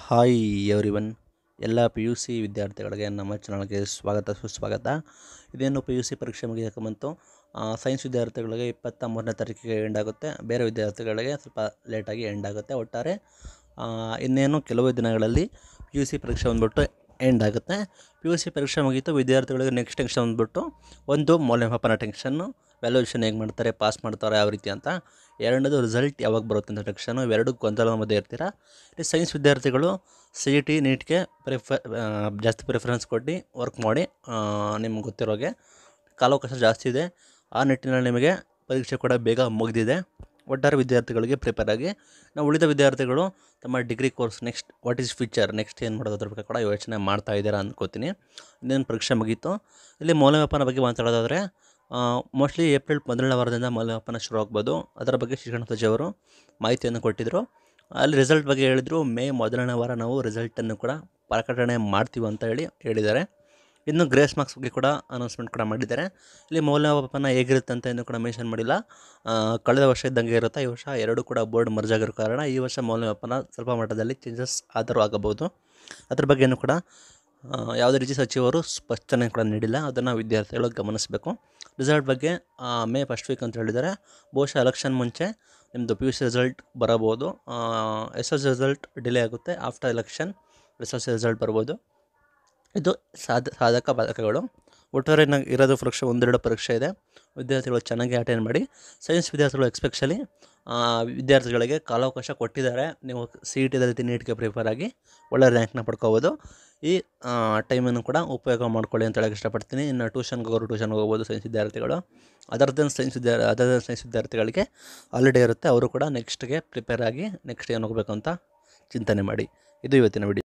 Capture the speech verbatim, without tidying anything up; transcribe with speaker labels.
Speaker 1: Hi everyone, ಎಲ್ಲ P U C ವಿದ್ಯಾರ್ಥಿಗಳಿಗೆ ನಮ್ಮ ಚಾನಲ್ಗೆ ಸ್ವಾಗತ ಸುಸ್ವಾಗತ. ಇದೇನು ಪಿ ಯು ಸಿ ಪರೀಕ್ಷೆ ಮುಗಿಯೋಕೆ ಬಂತು. ಸೈನ್ಸ್ ವಿದ್ಯಾರ್ಥಿಗಳಿಗೆ ಇಪ್ಪತ್ತ ಮೂರನೇ ತಾರೀಕಿಗೆ ಎಂಡ್ ಆಗುತ್ತೆ, ಬೇರೆ ವಿದ್ಯಾರ್ಥಿಗಳಿಗೆ ಸ್ವಲ್ಪ ಲೇಟಾಗಿ ಎಂಡ್ ಆಗುತ್ತೆ. ಒಟ್ಟಾರೆ ಇನ್ನೇನು ಕೆಲವು ದಿನಗಳಲ್ಲಿ ಪಿ ಯು ಸಿ ಪರೀಕ್ಷೆ ಬಂದ್ಬಿಟ್ಟು ಎಂಡ್ ಆಗುತ್ತೆ. ಪಿ ಯು ಸಿ ಪರೀಕ್ಷೆ ಮುಗೀತು, ವಿದ್ಯಾರ್ಥಿಗಳಿಗೆ ನೆಕ್ಸ್ಟ್ ಟೆನ್ಷನ್ ಬಂದ್ಬಿಟ್ಟು ಒಂದು ಮೌಲ್ಯಮಾಪನ ಟೆನ್ಷನ್ನು, ವ್ಯಾಲ್ಯೂಯೇಷನ್ ಹೇಗೆ ಮಾಡ್ತಾರೆ, ಪಾಸ್ ಮಾಡ್ತಾರೆ ಯಾವ ರೀತಿ ಅಂತ. ಎರಡನೇದು ರಿಸಲ್ಟ್ ಯಾವಾಗ ಬರುತ್ತೆ ಅಂತ ಟೆನ್ಷನು. ಇವೆರಡು ಗೊಂದಲದ ಮಧ್ಯೆ ಇರ್ತೀರ. ಈ ಸೈನ್ಸ್ ವಿದ್ಯಾರ್ಥಿಗಳು ಸಿ ಇ ಟಿ ನೀಟ್ಗೆ ಪ್ರಿಫರ್ ಜಾಸ್ತಿ ಪ್ರಿಫರೆನ್ಸ್ ಕೊಟ್ಟು ವರ್ಕ್ ಮಾಡಿ. ನಿಮ್ಗೆ ಗೊತ್ತಿರೋಗೆ ಕಾಲಾವಕಾಶ ಜಾಸ್ತಿ ಇದೆ. ಆ ನಿಟ್ಟಿನಲ್ಲಿ ನಿಮಗೆ ಪರೀಕ್ಷೆ ಕೂಡ ಬೇಗ ಮುಗಿದಿದೆ. ಒಟ್ಟಾರೆ ವಿದ್ಯಾರ್ಥಿಗಳಿಗೆ ಪ್ರಿಪೇರ್ ಆಗಿ. ನಾವು ಉಳಿದ ವಿದ್ಯಾರ್ಥಿಗಳು ತಮ್ಮ degree course next what is future, next ಏನು ಮಾಡೋದ್ರ ಬಗ್ಗೆ ಕೂಡ ಯೋಚನೆ ಮಾಡ್ತಾ ಇದ್ದೀರಾ ಅಂದ್ಕೋತೀನಿ. ಇನ್ನೇನು ಪರೀಕ್ಷೆ ಮುಗೀತು. ಇಲ್ಲಿ ಮೌಲ್ಯಮಾಪನ ಬಗ್ಗೆ ಮಾತಾಡೋದಾದರೆ ಮೋಸ್ಟ್ಲಿ ಏಪ್ರಿಲ್ ಮೊದಲನೇ ವಾರದಿಂದ ಮೌಲ್ಯಮಾಪನ ಶುರು ಆಗ್ಬೋದು. ಅದರ ಬಗ್ಗೆ ಶಿಕ್ಷಣ ಸಚಿವರು ಮಾಹಿತಿಯನ್ನು ಕೊಟ್ಟಿದ್ದರು. ಅಲ್ಲಿ ರಿಸಲ್ಟ್ ಬಗ್ಗೆ ಹೇಳಿದರು, ಮೇ ಮೊದಲನೇ ವಾರ ನಾವು ರಿಸಲ್ಟನ್ನು ಕೂಡ ಪ್ರಕಟಣೆ ಮಾಡ್ತೀವಿ ಅಂತ ಹೇಳಿ ಹೇಳಿದ್ದಾರೆ. ಇನ್ನು ಗ್ರೇಸ್ ಮಾರ್ಕ್ಸ್ ಬಗ್ಗೆ ಕೂಡ ಅನೌನ್ಸ್ಮೆಂಟ್ ಕೂಡ ಮಾಡಿದ್ದಾರೆ. ಇಲ್ಲಿ ಮೌಲ್ಯಮಾಪನ ಹೇಗಿರುತ್ತೆ ಅಂತ ಇನ್ನೂ ಕೂಡ ಮೆನ್ಷನ್ ಮಾಡಿಲ್ಲ. ಕಳೆದ ವರ್ಷ ಇದ್ದಂಗೆ ಇರುತ್ತೆ. ಈ ವರ್ಷ ಎರಡು ಕೂಡ ಬೋರ್ಡ್ ಮರ್ಜ್ ಆಗಿರೋ ಕಾರಣ ಈ ವರ್ಷ ಮೌಲ್ಯಮಾಪನ ಸ್ವಲ್ಪ ಮಟ್ಟದಲ್ಲಿ ಚೇಂಜಸ್ ಆದರೂ ಆಗಬಹುದು. ಅದ್ರ ಬಗ್ಗೆಯೂ ಕೂಡ ಯಾವುದೇ ರೀತಿ ಸಚಿವರು ಸ್ಪಷ್ಟನೆ ಕೂಡ ನೀಡಿಲ್ಲ. ಅದನ್ನು ವಿದ್ಯಾರ್ಥಿಗಳು ಗಮನಿಸಬೇಕು. ರಿಸಲ್ಟ್ ಬಗ್ಗೆ ಮೇ ಫಸ್ಟ್ ವೀಕ್ ಅಂತ ಹೇಳಿದ್ದಾರೆ. ಬಹುಶಃ ಎಲೆಕ್ಷನ್ ಮುಂಚೆ ನಿಮ್ಮದು ಪಿ ಯು ಸಿ ರಿಸಲ್ಟ್ ಬರಬಹುದು. ಎಸ್ ಎಸ್ ರಿಸಲ್ಟ್ ಡಿಲೇ ಆಗುತ್ತೆ. After election S S result ಬರ್ಬೋದು. ಇದು ಸಾಧ ಸಾಧಕ ಬಾಧಕಗಳು. ಒಟ್ಟಾರೆ ಇರೋದು ಪರೀಕ್ಷೆ ಒಂದೆರಡು ಪರೀಕ್ಷೆ ಇದೆ. ವಿದ್ಯಾರ್ಥಿಗಳು ಚೆನ್ನಾಗಿ ಅಟೆಂಡ್ ಮಾಡಿ. ಸೈನ್ಸ್ ವಿದ್ಯಾರ್ಥಿಗಳು ಎಕ್ಸ್ಪೆಷಲಿ ವಿದ್ಯಾರ್ಥಿಗಳಿಗೆ ಕಾಲಾವಕಾಶ ಕೊಟ್ಟಿದ್ದಾರೆ. ನೀವು ಸಿ ಇ ಟಿ ರೀತಿ ನೀಟ್ಗೆ ಪ್ರಿಪೇರ್ ಆಗಿ ಒಳ್ಳೆ ರ್ಯಾಂಕ್ನ ಪಡ್ಕೋಬೋದು. ಈ ಟೈಮನ್ನು ಕೂಡ ಉಪಯೋಗ ಮಾಡ್ಕೊಳ್ಳಿ ಅಂತ ಹೇಳಕ್ಕೆ ಇಷ್ಟಪಡ್ತೀನಿ. ಇನ್ನು ಟ್ಯೂಷನ್ಗೆ ಹೋಗೋರು ಟ್ಯೂಷನ್ಗೆ ಹೋಗ್ಬೋದು ಸೈನ್ಸ್ ವಿದ್ಯಾರ್ಥಿಗಳು. ಅದರ್ ದೆನ್ ಸೈನ್ಸ್ ವಿದ್ಯಾ ಅದರ್ ದೆನ್ ಸೈನ್ಸ್ ವಿದ್ಯಾರ್ಥಿಗಳಿಗೆ ಹಾಲಿಡೇ ಇರುತ್ತೆ. ಅವರು ಕೂಡ ನೆಕ್ಸ್ಟ್ಗೆ ಪ್ರಿಪೇರ್ ಆಗಿ ನೆಕ್ಸ್ಟ್ ಏನು ಹೋಗಬೇಕು ಅಂತ ಚಿಂತನೆ ಮಾಡಿ. ಇದು ಇವತ್ತಿನ ವಿಡಿಯೋ.